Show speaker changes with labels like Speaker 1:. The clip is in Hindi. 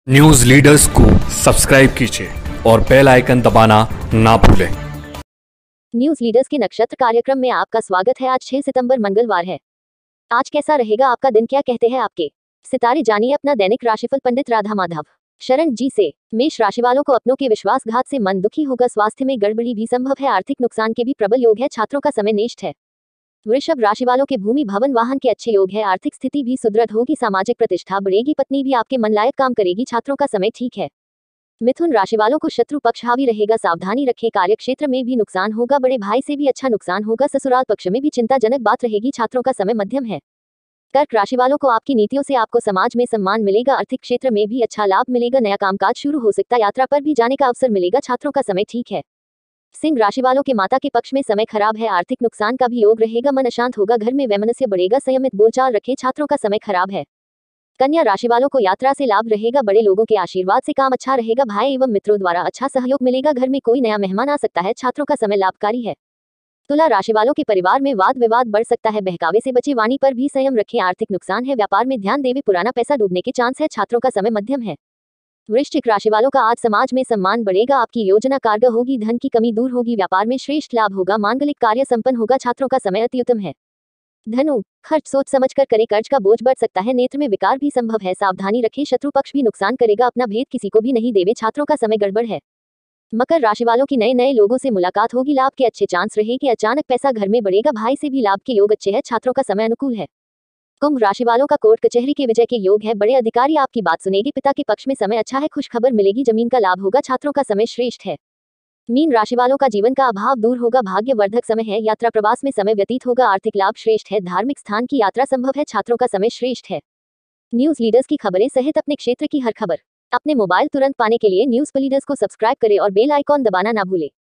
Speaker 1: न्यूज लीडर्स को सब्सक्राइब कीजिए और बेल आइकन दबाना ना भूलें।
Speaker 2: न्यूज लीडर्स के नक्षत्र कार्यक्रम में आपका स्वागत है। आज 6 सितंबर मंगलवार है। आज कैसा रहेगा आपका दिन, क्या कहते हैं आपके सितारे, जानिए अपना दैनिक राशिफल पंडित राधा माधव शरण जी से। मेष राशि वालों को अपनों के विश्वासघात से मन दुखी होगा। स्वास्थ्य में गड़बड़ी भी संभव है। आर्थिक नुकसान के भी प्रबल योग है। छात्रों का समय नेष्ट है। वृषभ राशि वालों के भूमि भवन वाहन के अच्छे योग है। आर्थिक स्थिति भी सुदृढ़ होगी। सामाजिक प्रतिष्ठा बढ़ेगी। पत्नी भी आपके मन लायक काम करेगी। छात्रों का समय ठीक है। मिथुन राशि वालों को शत्रु पक्ष हावी रहेगा। सावधानी रखें। कार्य क्षेत्र में भी नुकसान होगा। बड़े भाई से भी अच्छा नुकसान होगा। ससुराल पक्ष में भी चिंताजनक बात रहेगी। छात्रों का समय मध्यम है। कर्क राशि वालों को आपकी नीतियों से आपको समाज में सम्मान मिलेगा। आर्थिक क्षेत्र में भी अच्छा लाभ मिलेगा। नया कामकाज शुरू हो सकता है। यात्रा पर भी जाने का अवसर मिलेगा। छात्रों का समय ठीक है। सिंह राशि वालों के माता के पक्ष में समय खराब है। आर्थिक नुकसान का भी योग रहेगा। मन अशांत होगा। घर में वैमनस्य बढ़ेगा। संयमित बोलचाल रखें। छात्रों का समय खराब है। कन्या राशि वालों को यात्रा से लाभ रहेगा। बड़े लोगों के आशीर्वाद से काम अच्छा रहेगा। भाई एवं मित्रों द्वारा अच्छा सहयोग मिलेगा। घर में कोई नया मेहमान आ सकता है। छात्रों का समय लाभकारी है। तुला राशि वालों के परिवार में वाद विवाद बढ़ सकता है। बहकावे से बचे। वाणी पर भी संयम रखें। आर्थिक नुकसान है। व्यापार में ध्यान देवे। पुराना पैसा डूबने के चांस है। छात्रों का समय मध्यम है। वृश्चिक राशि वालों का आज समाज में सम्मान बढ़ेगा। आपकी योजना कारगर होगी। धन की कमी दूर होगी। व्यापार में श्रेष्ठ लाभ होगा। मांगलिक कार्य संपन्न होगा। छात्रों का समय अति उत्तम है। धनु खर्च सोच समझकर करें। कर्ज का बोझ बढ़ सकता है। नेत्र में विकार भी संभव है। सावधानी रखें। शत्रु पक्ष भी नुकसान करेगा। अपना भेद किसी को भी नहीं देवे। छात्रों का समय गड़बड़ है। मकर राशि वालों की नए नए लोगों से मुलाकात होगी। लाभ के अच्छे चांस रहेंगे। अचानक पैसा घर में बढ़ेगा। भाई से भी लाभ के योग अच्छे हैं। छात्रों का समय अनुकूल है। कुंभ राशि वालों का कोर्ट कचहरी के विजय के योग है। बड़े अधिकारी आपकी बात सुनेगी। पिता के पक्ष में समय अच्छा है। खुश खबर मिलेगी। जमीन का लाभ होगा। छात्रों का समय श्रेष्ठ है। मीन राशि वालों का जीवन का अभाव दूर होगा। भाग्यवर्धक समय है। यात्रा प्रवास में समय व्यतीत होगा। आर्थिक लाभ श्रेष्ठ है। धार्मिक स्थान की यात्रा संभव है। छात्रों का समय श्रेष्ठ है। न्यूज लीडर्स की खबरें सहित अपने क्षेत्र की हर खबर अपने मोबाइल तुरंत पाने के लिए न्यूज लीडर्स को सब्सक्राइब करें और बेल आइकॉन दबाना ना भूलें।